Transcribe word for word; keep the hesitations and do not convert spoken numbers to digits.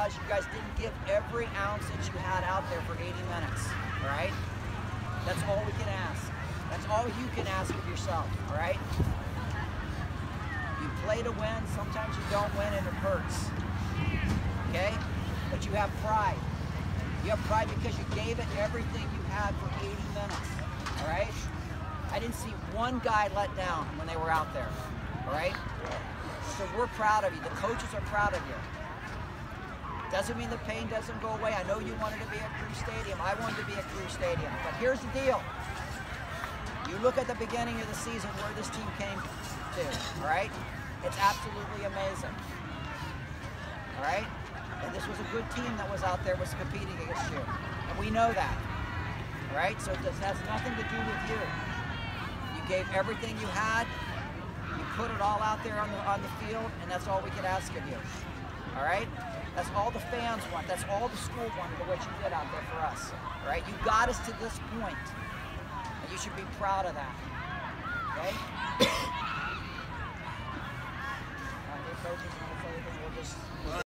because you guys didn't give every ounce that you had out there for eighty minutes, all right? That's all we can ask. That's all you can ask of yourself, all right? You play to win, sometimes you don't win and it hurts, okay? But you have pride. You have pride because you gave it everything you had for eighty minutes, all right? I didn't see one guy let down when they were out there, all right? So we're proud of you. The coaches are proud of you. Doesn't mean the pain doesn't go away. I know you wanted to be at Crew Stadium. I wanted to be at Crew Stadium. But here's the deal. You look at the beginning of the season where this team came to, all right? It's absolutely amazing, all right? And this was a good team that was out there, was competing against you. And we know that, all right? So this has nothing to do with you. You gave everything you had. You put it all out there on the, on the field, and that's all we could ask of you, all right? That's all the fans want. That's all the school wanted of what you did out there for us, all right? You got us to this point, and you should be proud of that, okay? All right, coaches, want to say anything? We'll just...